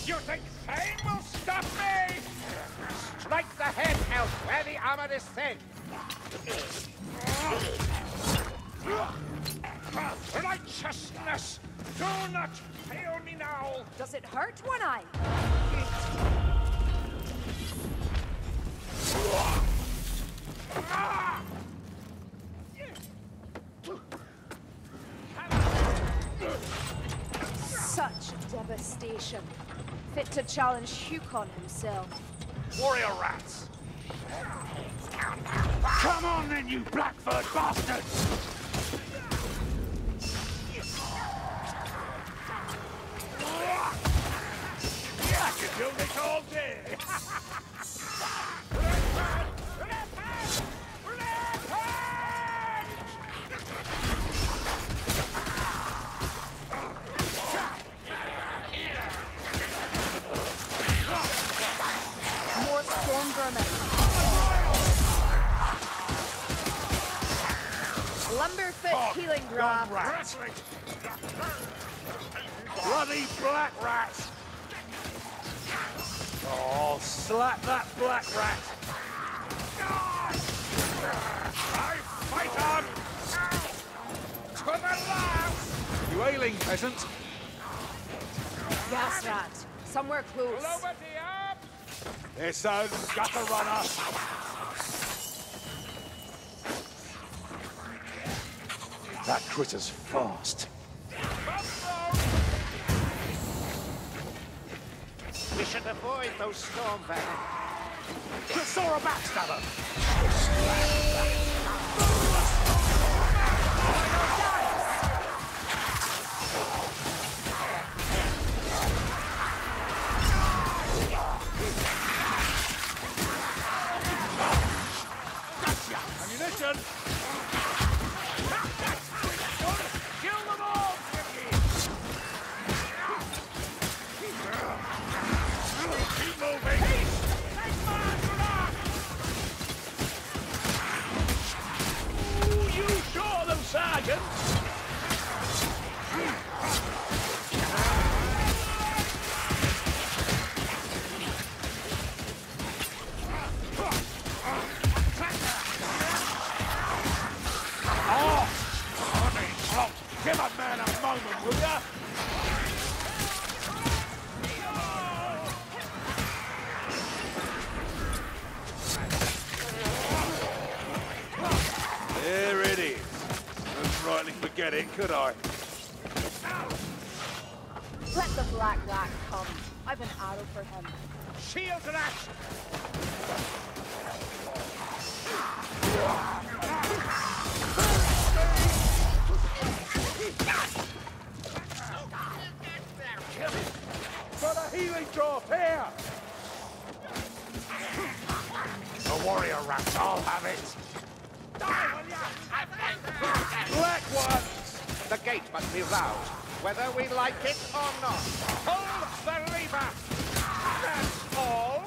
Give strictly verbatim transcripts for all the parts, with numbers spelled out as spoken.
You think fame will stop me? Strike the head out where the armor is thin. Righteousness, do not fail me now. Does it hurt, One Eye? Such devastation. Fit to challenge Hukon himself. Warrior rats! Come on then, you Blackford bastards! I could do this all day! More storm vermin. Lumberfoot Oh, healing drop. rats! Bloody black rats! Oh, slap that black rat! I fight on! To the last! You ailing, peasant? Gas rat. Somewhere close. Over the up! This one's got a runner! That critter's fast. We should avoid those storm venom. Saw a backstabber! Gotcha! Ammunition! Kill them all, Jimmy! Keep moving! Ooh, you saw them, Sergeant! Oh! Oh, give a man a moment, will ya? There it is. Couldn't rightly forget it, could I? Let the black rat come. I've an arrow for him. Shield to that! Got a healing drop here! The warrior rats, I'll have it! Black ones! The gate must be roused, whether we like it or not. Hold the lever! That's all!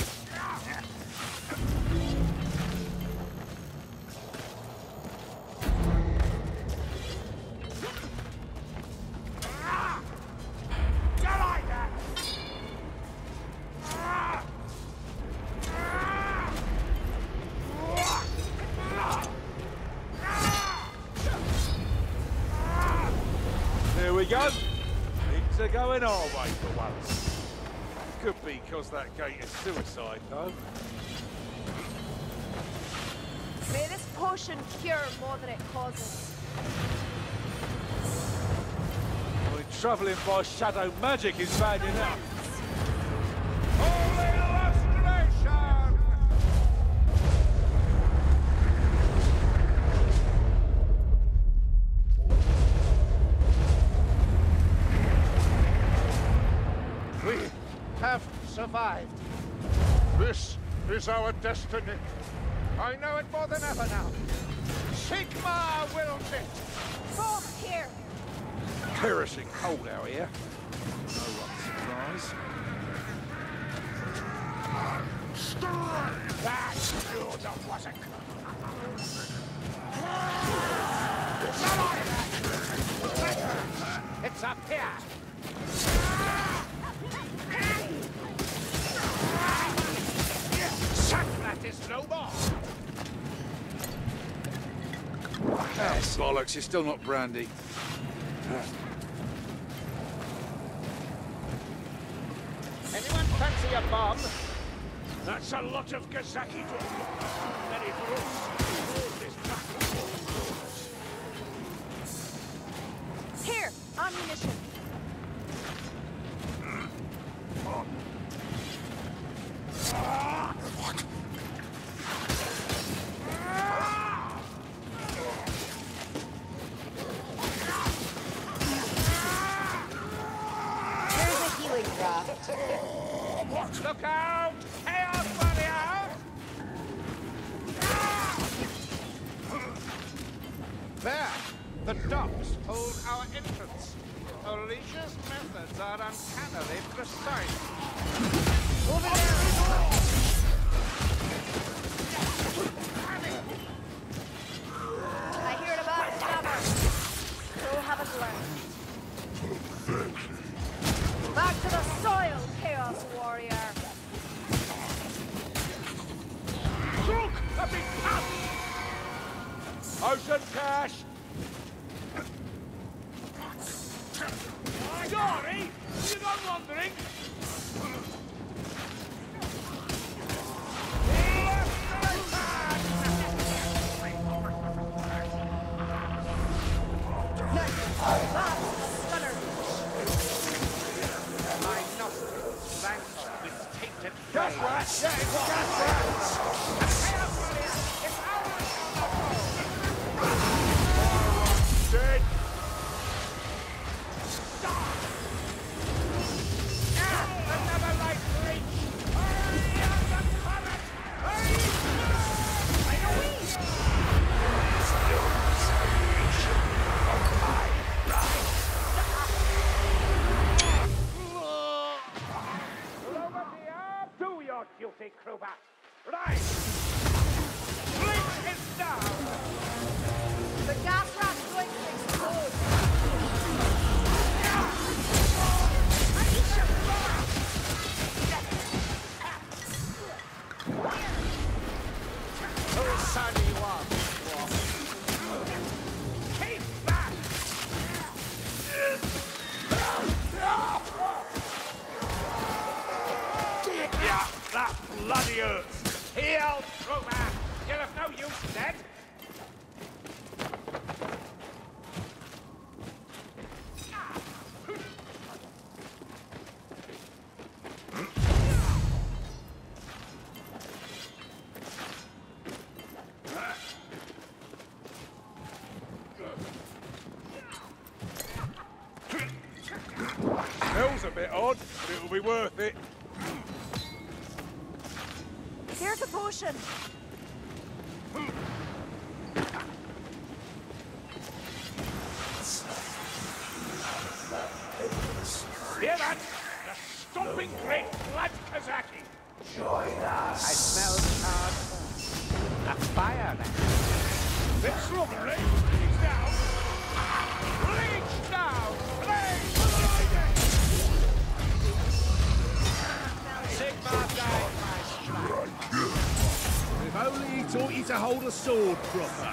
There we go. Things are going our way for once. Could be because that gate is suicide, though. May this potion cure more than it causes. Well, travelling by shadow magic is bad enough. Holy illustration! We have survived. This is our destiny. I know it more than ever now. Sigmar wills it. Forth here! Perishing cold out here. No one's surprised. That Lord wasn't. It's up here. Oh, bollocks, you're still not brandy. Anyone fancy a bomb? That's a lot of Kazaki to Very gross. Here, ammunition. Here's a healing draft. Look out! Chaos Warrior! There! The docks hold our entrance. Alicia's methods are uncannily precise. Over there! I hear about summer. So have a glance. Back to the soil, Chaos Warrior. Look! A big cat! Ocean cash! Sorry! You gone wandering? Stunner. My nostrils rankle with tainted Gas flame. rats! Yeah, it's gas rats! Chaos Warrior! It's ours! Dead! Another light breach! Hurry up the turret! Over here! Do your duty, Kruber! Right! Blink is down! The gas rat's going to explode. Oh, sunny one! Keep back! Yeah, that bloody earth! Heal, Kruber! You're of no use, dead! Smells a bit odd, but it'll be worth it. Here's a potion. Hear that? The stomping great blood Kazaki! Join us! I smell charred earth. A fire now. Bit slobbery. He's down. Bleach down! Blaze! Sigma died my strike. If only he taught you to hold a sword proper.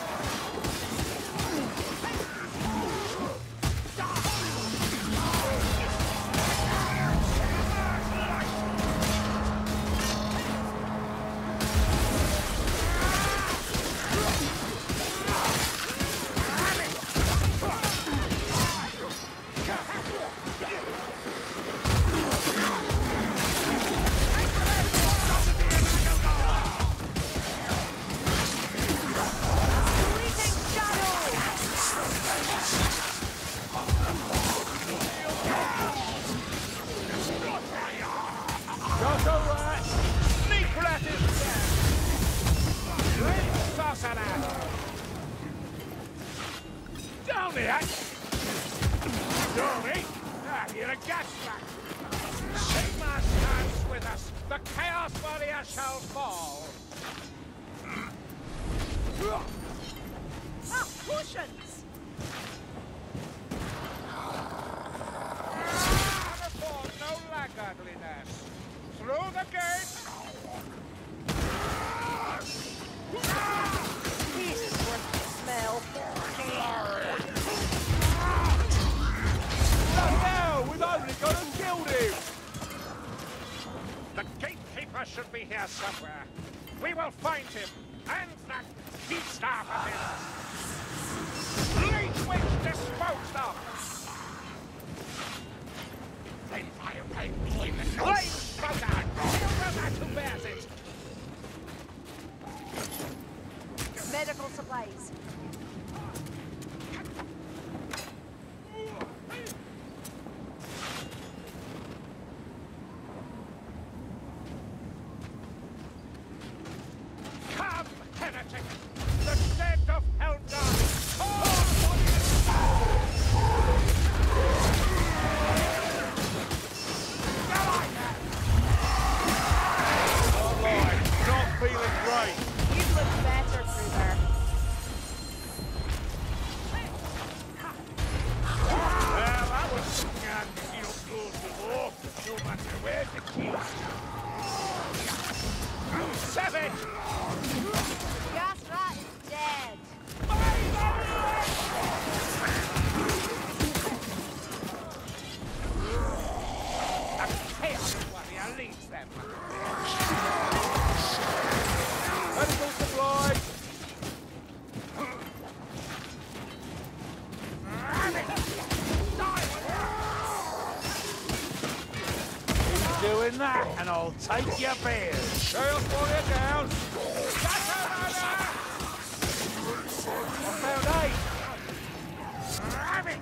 Down the hatch! Dory! Ah, you're a gas rat! Sigma stands with us! The Chaos Warrior shall fall! Ah, potions! Ah, report no laggardliness! Through the gate! This is worth the smell. should be here somewhere. We will find him, and that key staff of his. Leech Witch disposed of! Flame fire pipe, flame smoker! Silver that who bears it! Medical supplies. Come, heretic! The dead of Helldar! Not feeling great. You'd look better through there. Well, I was glad to see up close the war, no matter where the keys. Savage! Gas rat is dead. A chaos warrior leads them. Medical supplies. Keep doing that, and I'll take your beers. Chaos warrior down. I found eight. Rabbit!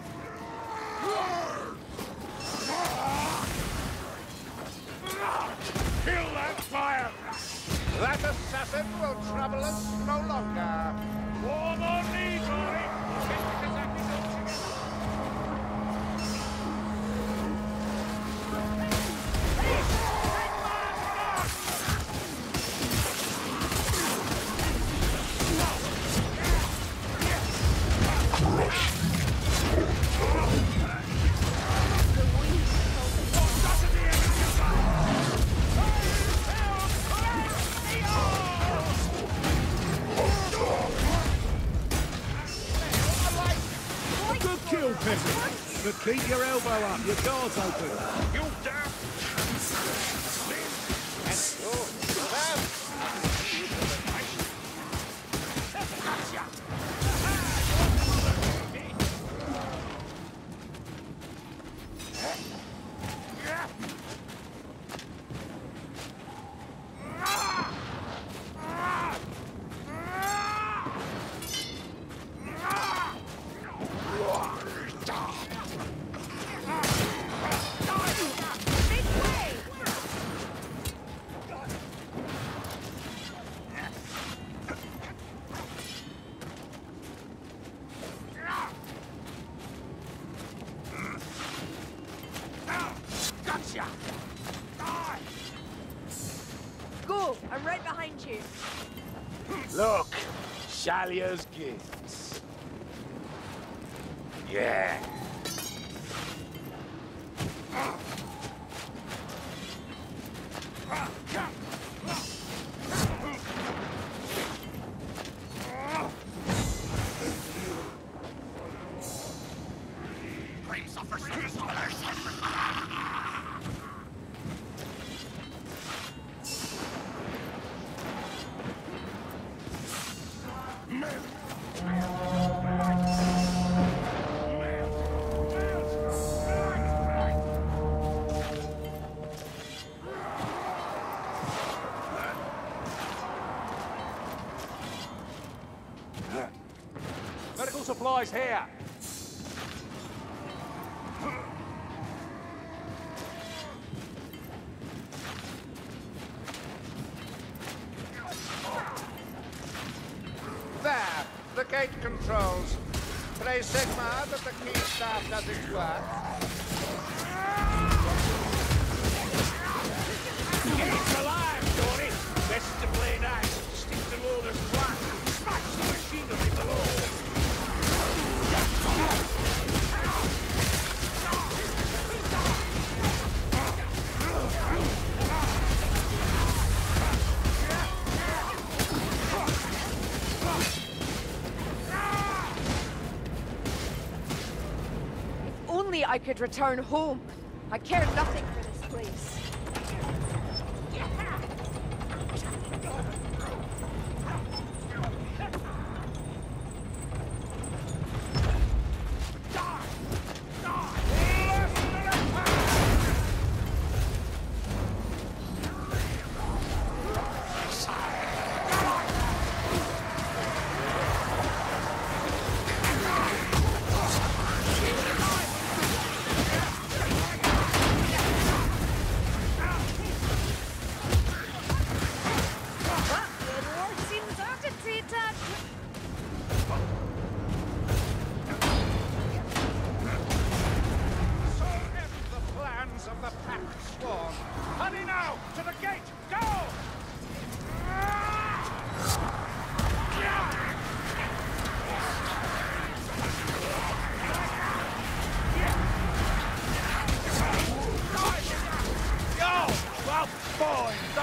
Kill that fire! That assassin will trouble us no longer. War more need, Rory! Good kill, peasant. But keep your elbow up, your guard's open. You damn! And go, bam! Gotcha! Go! I'm right behind you. Look, Shalia's gifts. Yeah. Medical supplies here. There, the gate controls. Pray Sigmar that the key staff does its work. Gate's alive, Dory! Best to play nice. Stick to loader's plan. Smash the machinery below. Only I could return home. I care nothing for this place.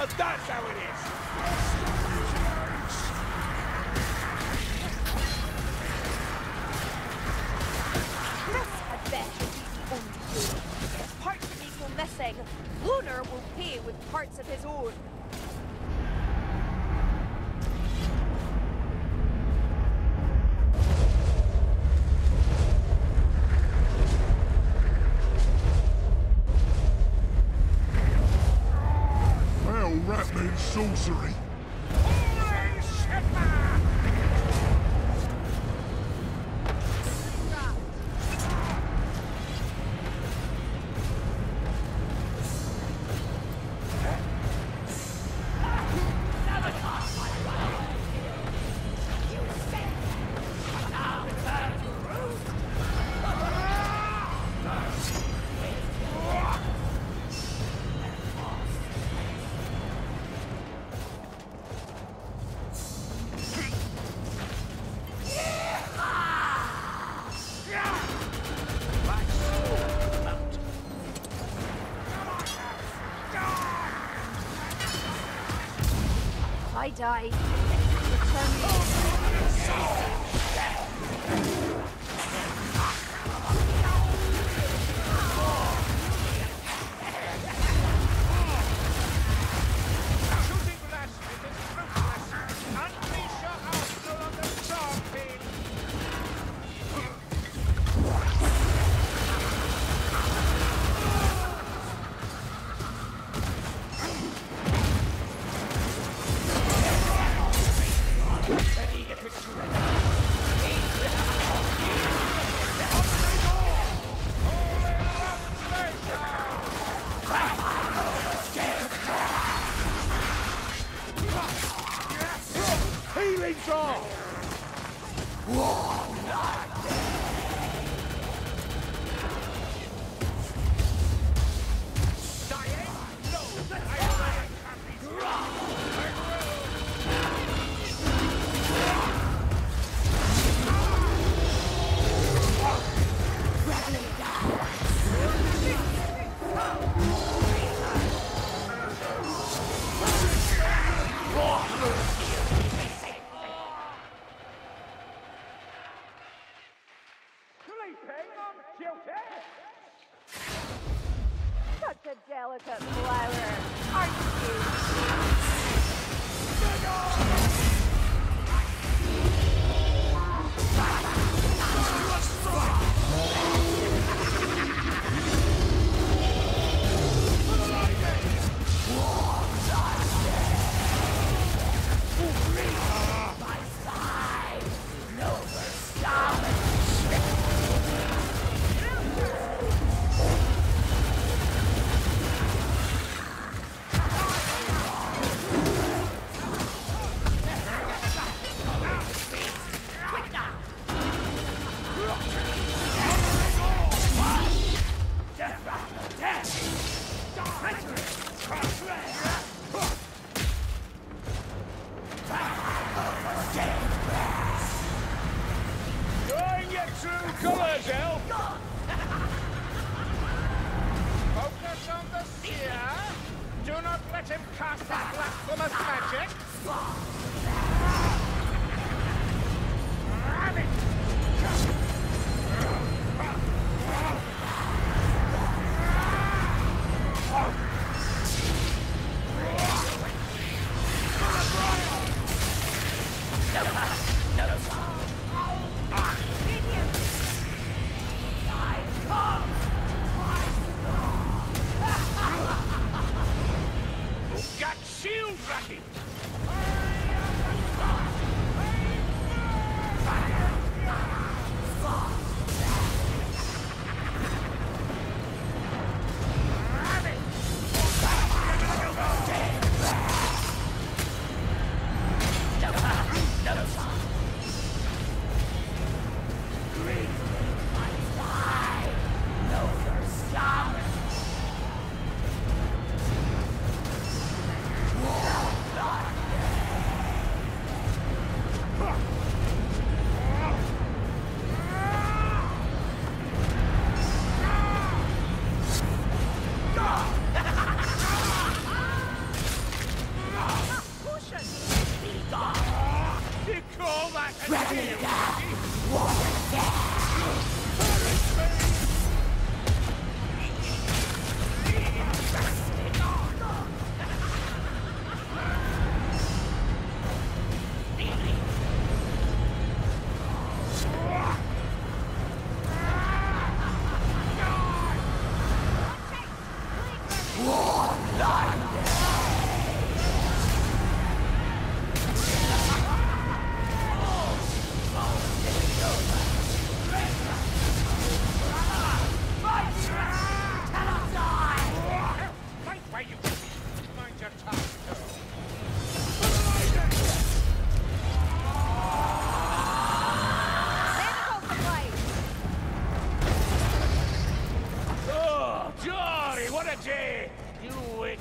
that's how it is. This had better be the only way. If parts of me go missing, Lunar will pay with parts of his own. Well, Ratman sorcery. Holy Sigma! I die. Return me. Shooting glass, it is fruitless. Unleash your arsenal on the storm field. Healing drop! Sleeping on duty? Such a delicate flower, aren't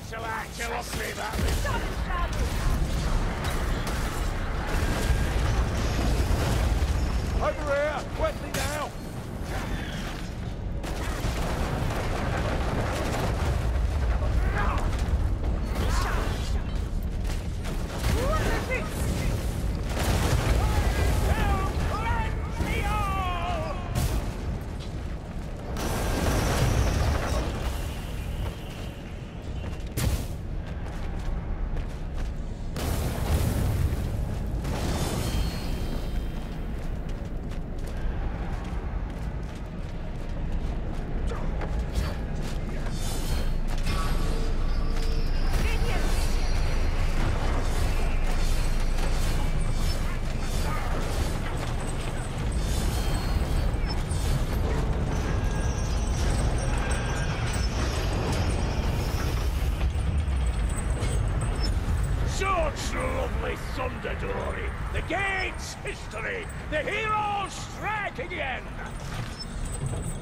shall I kill up me that way? Stop it, Shadow! Over here! Wesley now! Such lovely thunderdory! The gates history! The heroes strike again!